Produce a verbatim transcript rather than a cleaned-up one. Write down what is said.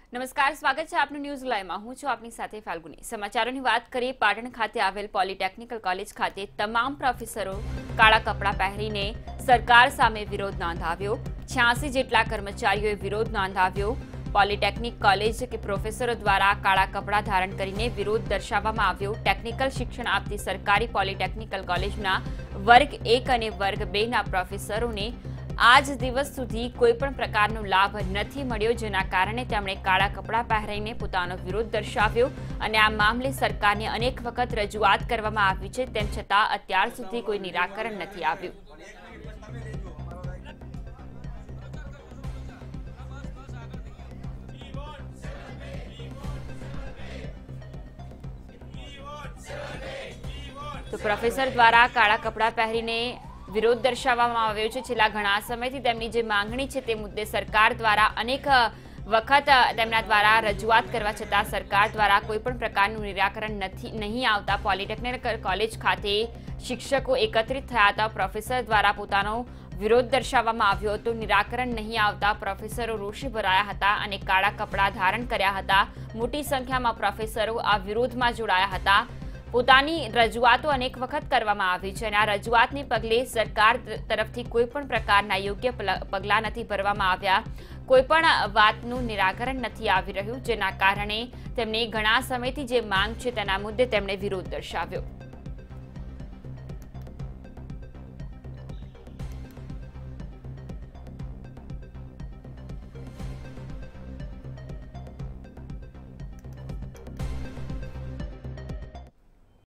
નમસ્કાર, સ્વાગત છે આપનું ન્યૂઝ લાઈવમાં। હું છું આપની સાથે ફાલ્ગુની। સમાચારોની વાત કરીએ। પાટણ ખાતે આવેલ પોલિટેકનિકલ કોલેજ ખાતે તમામ પ્રોફેસરો કાળા કપડાં પહેરીને સરકાર સામે વિરોધ નોંધાવ્યો। છ્યાસી જેટલા કર્મચારીઓએ વિરોધ નોંધાવ્યો। પોલિટેકનિક કોલેજ કે પ્રોફેસરો દ્વારા કાળા કપડાં ધારણ કરીને વિરોધ દર્શાવવામાં આવ્યો। ટેકનિકલ શિક્ષણ આપતી સરકારી પોલિટેકનિકલ કોલેજના વર્ગ એક અને વર્ગ બે ના પ્રોફેસરોને આજ દિવસ સુધી કોઈપણ પ્રકારનો લાભ નથી મળ્યો, જેના કારણે તેમણે કાળા કપડાં પહેરીને પોતાનો વિરોધ દર્શાવ્યો અને આ મામલે સરકારને અનેક વખત રજૂઆત કરવામાં આવી છે, તેમ છતાં અત્યાર સુધી કોઈ નિરાકરણ નથી આવ્યું। તો પ્રોફેસર દ્વારા કાળા કપડાં પહેરીને વિરોધ દર્શાવવામાં આવ્યો છે। છેલ્લા ઘણા સમયથી તેમની જે માંગણી છે તે મુદ્દે સરકાર દ્વારા અનેક વખત તેમના દ્વારા રજૂઆત કરવા છતાં સરકાર દ્વારા કોઈ પણ પ્રકારનું નિરાકરણ નથી નહીં આવતા પોલિટેકનિકલ કોલેજ ખાતે શિક્ષકો એકત્રિત થયા હતા। પ્રોફેસર દ્વારા પોતાનો વિરોધ દર્શાવવામાં આવ્યો હતો। નિરાકરણ નહીં આવતા પ્રોફેસરો રોષે ભરાયા હતા અને કાળા કપડાં ધારણ કર્યા હતા। મોટી સંખ્યામાં પ્રોફેસરો આ વિરોધમાં જોડાયા હતા। પોતાની રજૂઆતો અનેક વખત કરવામાં આવી છે અને આ રજૂઆતને પગલે સરકાર તરફથી કોઈ પણ પ્રકારના યોગ્ય પગલાં નથી ભરવામાં આવ્યા। કોઈ પણ વાતનું નિરાકરણ નથી આવી રહ્યું, જેના કારણે તેમણે ઘણા સમયથી જે માંગ છે તેના મુદ્દે તેમણે વિરોધ દર્શાવ્યો।